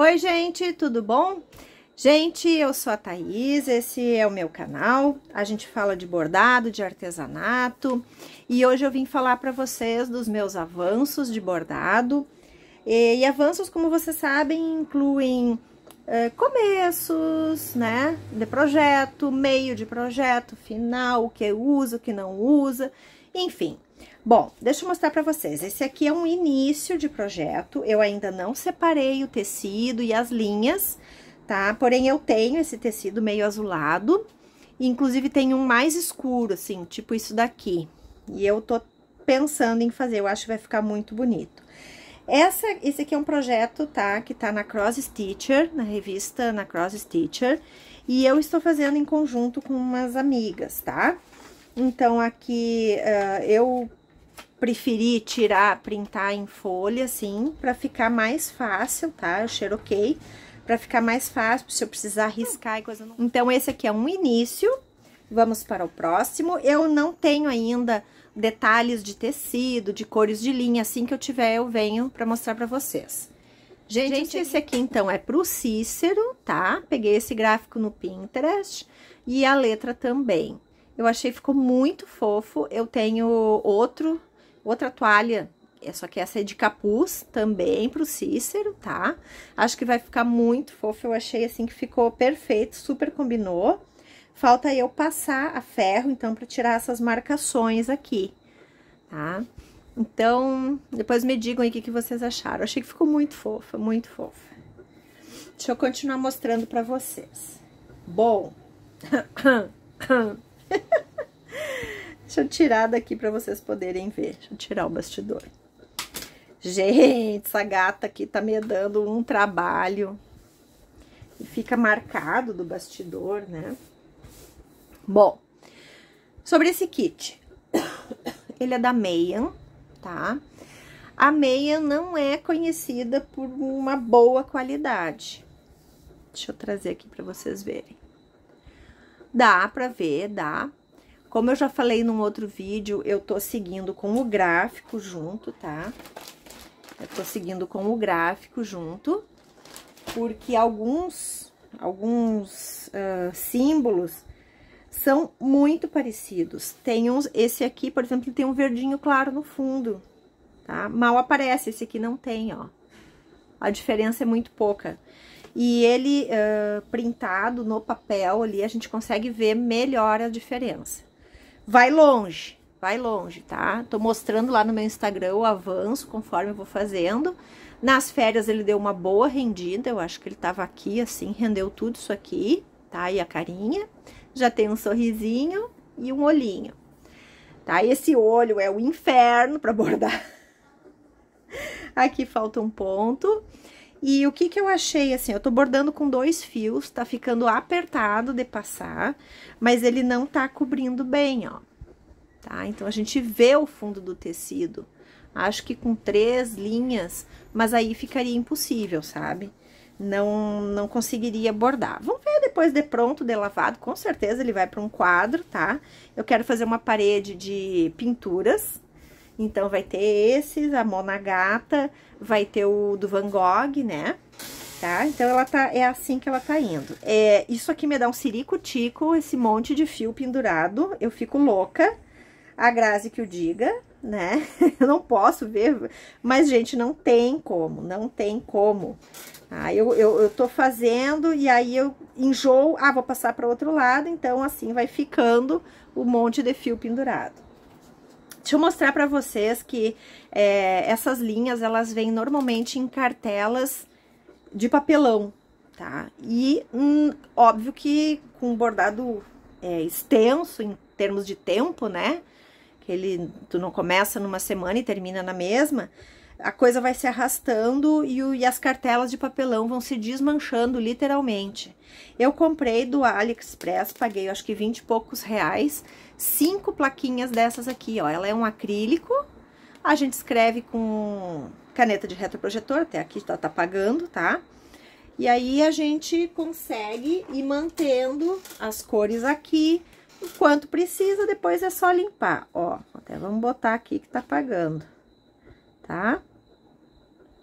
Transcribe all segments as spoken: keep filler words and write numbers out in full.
Oi, gente, tudo bom? Gente, eu sou a Thaís, esse é o meu canal. A gente fala de bordado, de artesanato, e hoje eu vim falar para vocês dos meus avanços de bordado. E, e avanços, como vocês sabem, incluem é, começos, né, de projeto, meio de projeto, final, o que usa, o que não usa, enfim. Bom, deixa eu mostrar para vocês. Esse aqui é um início de projeto. Eu ainda não separei o tecido e as linhas, tá? Porém, eu tenho esse tecido meio azulado. Inclusive, tem um mais escuro, assim, tipo isso daqui. E eu tô pensando em fazer, eu acho que vai ficar muito bonito. Essa, esse aqui é um projeto, tá? Que tá na Cross Stitcher, na revista na Cross Stitcher. E eu estou fazendo em conjunto com umas amigas, tá? Então, aqui, uh, eu preferi tirar, printar em folha, assim, pra ficar mais fácil, tá? Eu xeroquei, pra ficar mais fácil, se eu precisar riscar e coisa... Não... Então, esse aqui é um início, vamos para o próximo. Eu não tenho ainda detalhes de tecido, de cores de linha, assim que eu tiver, eu venho pra mostrar pra vocês. Gente, Gente esse aqui, então, é pro Cícero, tá? Peguei esse gráfico no Pinterest e a letra também. Eu achei que ficou muito fofo. Eu tenho outro, outra toalha, só que essa é de capuz, também pro Cícero, tá? Acho que vai ficar muito fofo. Eu achei, assim, que ficou perfeito, super combinou. Falta eu passar a ferro, então, pra tirar essas marcações aqui, tá? Então, depois me digam aí o que, que vocês acharam. Eu achei que ficou muito fofa, muito fofa. Deixa eu continuar mostrando pra vocês. Bom... Deixa eu tirar daqui pra vocês poderem ver. Deixa eu tirar o bastidor. Gente, essa gata aqui tá me dando um trabalho. E fica marcado do bastidor, né? Bom, sobre esse kit. Ele é da Meian, tá? A Meian não é conhecida por uma boa qualidade. Deixa eu trazer aqui pra vocês verem. Dá pra ver, dá. Como eu já falei num outro vídeo, eu tô seguindo com o gráfico junto, tá? Eu tô seguindo com o gráfico junto, porque alguns, alguns uh, símbolos são muito parecidos. Tem uns, esse aqui, por exemplo, tem um verdinho claro no fundo, tá? Mal aparece, esse aqui não tem, ó. A diferença é muito pouca. E ele, uh, printado no papel ali, a gente consegue ver melhor a diferença. Vai longe, vai longe, tá? Tô mostrando lá no meu Instagram o avanço, conforme eu vou fazendo. Nas férias ele deu uma boa rendida, eu acho que ele tava aqui, assim, rendeu tudo isso aqui, tá? E a carinha. Já tem um sorrisinho e um olhinho, tá? Esse olho é o inferno pra bordar. Aqui falta um ponto. E o que que eu achei, assim, eu tô bordando com dois fios, tá ficando apertado de passar, mas ele não tá cobrindo bem, ó, tá? Então, a gente vê o fundo do tecido, acho que com três linhas, mas aí ficaria impossível, sabe? Não, não conseguiria bordar. Vamos ver depois de pronto, de lavado, com certeza ele vai para um quadro, tá? Eu quero fazer uma parede de pinturas. Então, vai ter esses, a Monagata, vai ter o do Van Gogh, né? Tá? Então, ela tá, é assim que ela tá indo. É, isso aqui me dá um ciricutico, esse monte de fio pendurado, eu fico louca. A Grazi que o diga, né? Eu não posso ver, mas, gente, não tem como, não tem como. Ah, eu, eu, eu tô fazendo e aí eu enjoo, ah, vou passar para outro lado, então, assim, vai ficando o monte de fio pendurado. Deixa eu mostrar pra vocês que é, essas linhas, elas vêm normalmente em cartelas de papelão, tá? E, hum, óbvio que com bordado é, extenso em termos de tempo, né? Que ele, tu não começa numa semana e termina na mesma, a coisa vai se arrastando e, o, e as cartelas de papelão vão se desmanchando, literalmente. Eu comprei do AliExpress, paguei acho que vinte e poucos reais, cinco plaquinhas dessas aqui, ó. Ela é um acrílico, a gente escreve com caneta de retroprojetor, até aqui tá, tá pagando, tá? E aí a gente consegue ir mantendo as cores aqui, enquanto precisa, depois é só limpar, ó. Até vamos botar aqui que tá pagando, tá?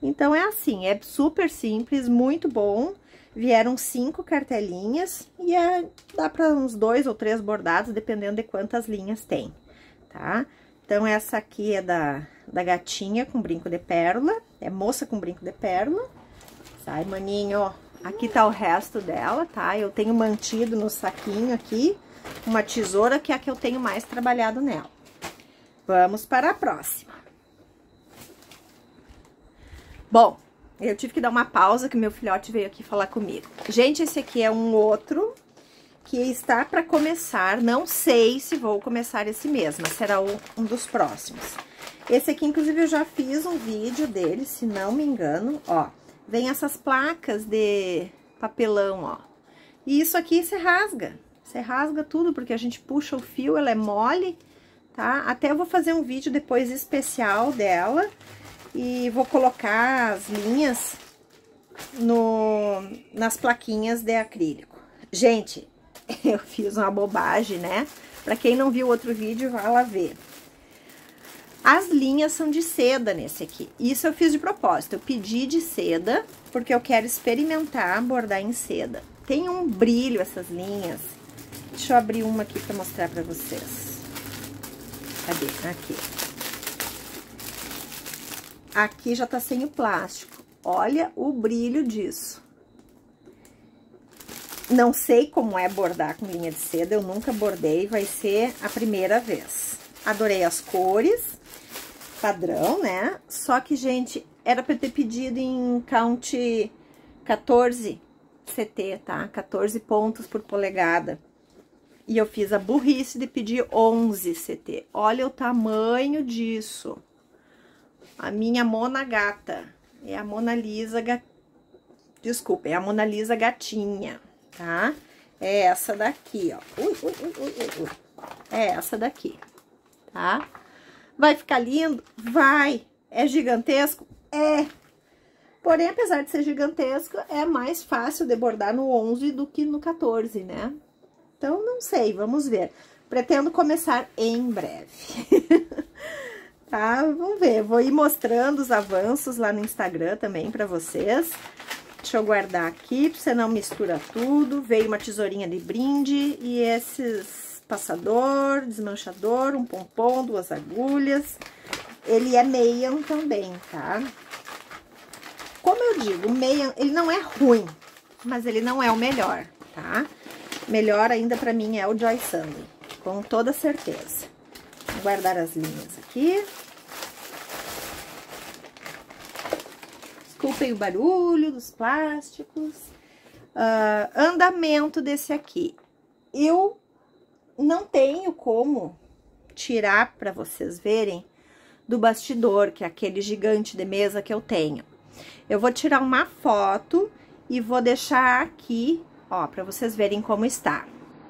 Então, é assim, é super simples, muito bom. Vieram cinco cartelinhas e é, dá para uns dois ou três bordados, dependendo de quantas linhas tem, tá? Então, essa aqui é da, da gatinha com brinco de pérola, é moça com brinco de pérola. Sai, maninho, ó. Aqui tá o resto dela, tá? Eu tenho mantido no saquinho aqui uma tesoura, que é a que eu tenho mais trabalhado nela. Vamos para a próxima. Bom, eu tive que dar uma pausa, que meu filhote veio aqui falar comigo. Gente, esse aqui é um outro que está para começar. Não sei se vou começar esse mês, mas será um dos próximos. Esse aqui, inclusive, eu já fiz um vídeo dele, se não me engano. Ó, vem essas placas de papelão, ó. E isso aqui você rasga. Você rasga tudo, porque a gente puxa o fio, ela é mole, tá? Até eu vou fazer um vídeo depois especial dela. E vou colocar as linhas no, nas plaquinhas de acrílico. Gente, eu fiz uma bobagem, né? Pra quem não viu outro vídeo, vai lá ver. As linhas são de seda nesse aqui. Isso eu fiz de propósito. Eu pedi de seda, porque eu quero experimentar bordar em seda. Tem um brilho essas linhas. Deixa eu abrir uma aqui pra mostrar pra vocês. Cadê? Aqui. Aqui já tá sem o plástico. Olha o brilho disso. Não sei como é bordar com linha de seda, eu nunca bordei, vai ser a primeira vez. Adorei as cores, padrão, né? Só que, gente, era pra eu ter pedido em count quatorze C T, tá? quatorze pontos por polegada. E eu fiz a burrice de pedir onze C T. Olha o tamanho disso. A minha Mona Gata, é a Mona Lisa, ga... desculpa, é a Mona Lisa gatinha, tá? É essa daqui, ó, ui, ui, ui, ui, ui. É essa daqui, tá? Vai ficar lindo? Vai! É gigantesco? É! Porém, apesar de ser gigantesco, é mais fácil de bordar no onze do que no quatorze, né? Então, não sei, vamos ver. Pretendo começar em breve. Tá, vamos ver, vou ir mostrando os avanços lá no Instagram também pra vocês. Deixa eu guardar aqui, pra você não misturar tudo. Veio uma tesourinha de brinde e esses passador, desmanchador, um pompom, duas agulhas. Ele é meian também, tá? Como eu digo, o meian, ele não é ruim, mas ele não é o melhor, tá? Melhor ainda pra mim é o Joy Sunday, com toda certeza. Vou guardar as linhas aqui. Desculpem o barulho dos plásticos. Uh, andamento desse aqui. Eu não tenho como tirar para vocês verem do bastidor, que é aquele gigante de mesa que eu tenho. Eu vou tirar uma foto e vou deixar aqui, ó, para vocês verem como está.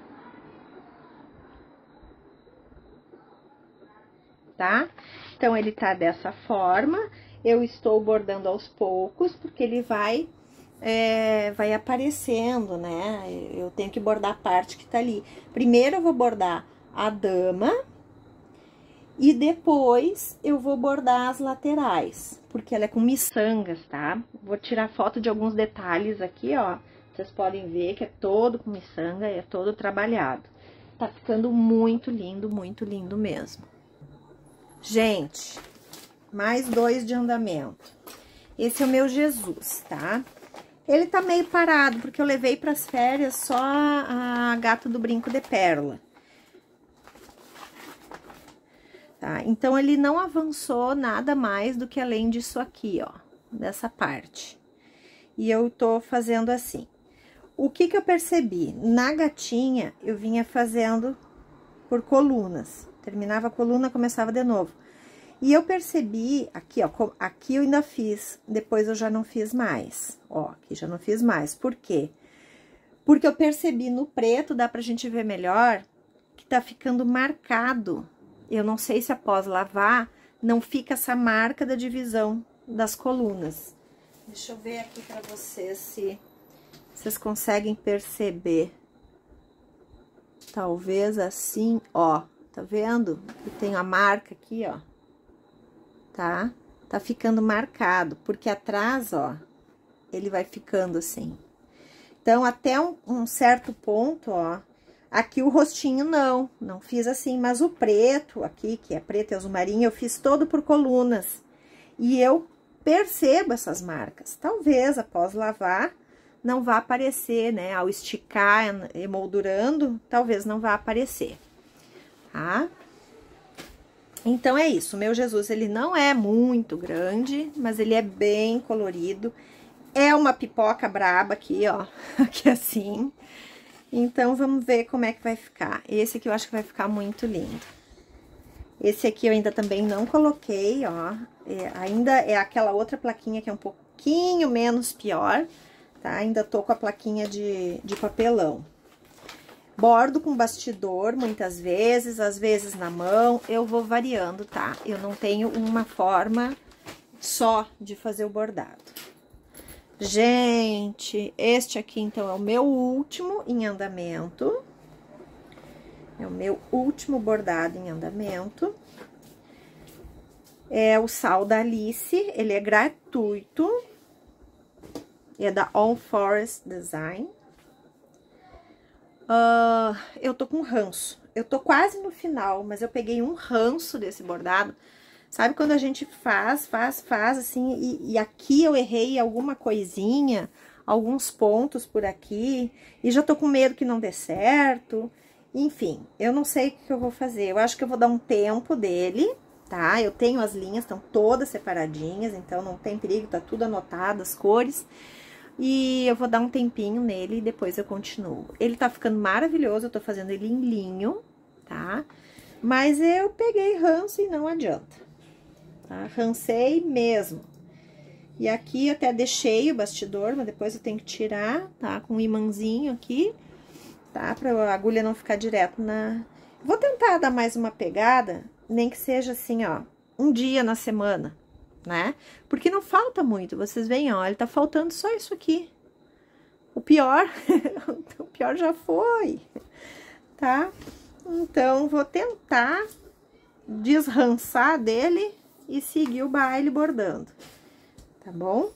Tá? Então, ele tá dessa forma, eu estou bordando aos poucos, porque ele vai, é, vai aparecendo, né? Eu tenho que bordar a parte que tá ali. Primeiro, eu vou bordar a dama, e depois eu vou bordar as laterais, porque ela é com miçangas, tá? Vou tirar foto de alguns detalhes aqui, ó. Vocês podem ver que é todo com miçanga, é todo trabalhado. Tá ficando muito lindo, muito lindo mesmo. Gente, mais dois de andamento. Esse é o meu Jesus, tá? Ele tá meio parado, porque eu levei pras férias só a gata do brinco de pérola. Tá? Então, ele não avançou nada mais do que além disso aqui, ó. Dessa parte. E eu tô fazendo assim. O que que eu percebi? Na gatinha, eu vinha fazendo por colunas. Terminava a coluna, começava de novo. E eu percebi, aqui, ó, aqui eu ainda fiz, depois eu já não fiz mais. Ó, aqui já não fiz mais. Por quê? Porque eu percebi no preto, dá pra gente ver melhor, que tá ficando marcado. Eu não sei se após lavar, não fica essa marca da divisão das colunas. Deixa eu ver aqui pra vocês se vocês conseguem perceber. Talvez assim, ó. Tá vendo? Eu tenho a marca aqui, ó. Tá? tá ficando marcado, porque atrás, ó, ele vai ficando assim. Então, até um, um certo ponto, ó, aqui o rostinho não, não fiz assim, mas o preto aqui, que é preto e azul marinho, eu fiz todo por colunas. E eu percebo essas marcas. Talvez, após lavar, não vá aparecer, né? Ao esticar, emoldurando, talvez não vá aparecer, tá? Então, é isso. O meu Jesus, ele não é muito grande, mas ele é bem colorido. É uma pipoca braba aqui, ó, aqui assim. Então, vamos ver como é que vai ficar. Esse aqui eu acho que vai ficar muito lindo. Esse aqui eu ainda também não coloquei, ó. É, ainda é aquela outra plaquinha que é um pouquinho menos pior, tá? Ainda tô com a plaquinha de, de papelão. Bordo com bastidor muitas vezes, às vezes na mão, eu vou variando, tá? Eu não tenho uma forma só de fazer o bordado. Gente, este aqui, então, é o meu último em andamento. É o meu último bordado em andamento. É o Sal da Alice, ele é gratuito. É da All Forest Design. Uh, eu tô com ranço. Eu tô quase no final, mas eu peguei um ranço desse bordado. Sabe quando a gente faz, faz, faz, assim, e, e aqui eu errei alguma coisinha, alguns pontos por aqui, e já tô com medo que não dê certo. Enfim, eu não sei o que eu vou fazer. Eu acho que eu vou dar um tempo dele, tá? Eu tenho as linhas, estão todas separadinhas, então não tem perigo, tá tudo anotado, as cores. E eu vou dar um tempinho nele e depois eu continuo. Ele tá ficando maravilhoso, eu tô fazendo ele em linho, tá? Mas eu peguei ranço e não adianta, tá? Rancei mesmo. E aqui até deixei o bastidor, mas depois eu tenho que tirar, tá? Com um imãzinho aqui, tá? Pra a agulha não ficar direto na... Vou tentar dar mais uma pegada, nem que seja assim, ó, um dia na semana, né? Porque não falta muito, vocês veem, ó, ele tá faltando só isso aqui. O pior, o pior já foi, tá? Então, vou tentar desrançar dele e seguir o baile bordando, tá bom?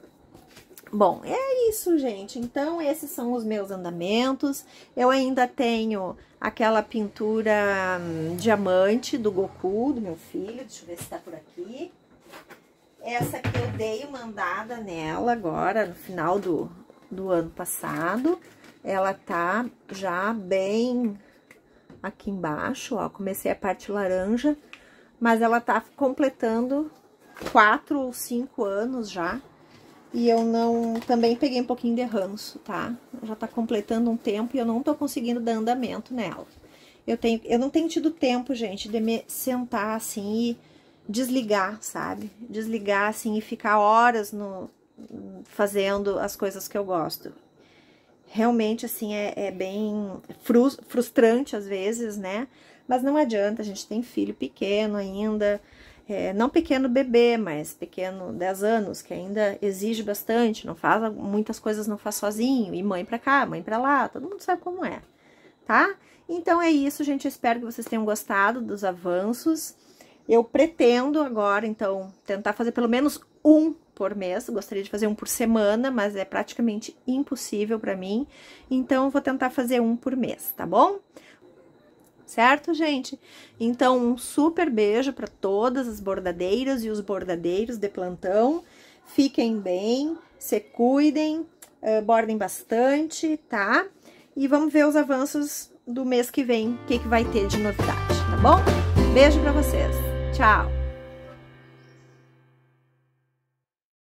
Bom, é isso, gente. Então, esses são os meus andamentos. Eu ainda tenho aquela pintura hum, diamante do Goku, do meu filho. Deixa eu ver se tá por aqui. Essa aqui eu dei uma andada nela agora, no final do, do ano passado. Ela tá já bem aqui embaixo, ó. Comecei a parte laranja, mas ela tá completando quatro ou cinco anos já. E eu não... Também peguei um pouquinho de ranço, tá? Já tá completando um tempo e eu não tô conseguindo dar andamento nela. Eu, tenho, eu não tenho tido tempo, gente, de me sentar assim e desligar, sabe? Desligar assim e ficar horas no, fazendo as coisas que eu gosto. Realmente, assim, é, é bem frustrante às vezes, né? Mas não adianta, a gente tem filho pequeno ainda... É, não pequeno bebê, mas pequeno dez anos, que ainda exige bastante, não faz, muitas coisas não faz sozinho, e mãe pra cá, mãe pra lá, todo mundo sabe como é, tá? Então, é isso, gente, eu espero que vocês tenham gostado dos avanços. Eu pretendo agora, então, tentar fazer pelo menos um por mês, gostaria de fazer um por semana, mas é praticamente impossível pra mim, então, eu vou tentar fazer um por mês, tá bom? Certo, gente? Então, um super beijo para todas as bordadeiras e os bordadeiros de plantão. Fiquem bem, se cuidem, uh, bordem bastante, tá? E vamos ver os avanços do mês que vem, o que, que vai ter de novidade, tá bom? Beijo para vocês. Tchau!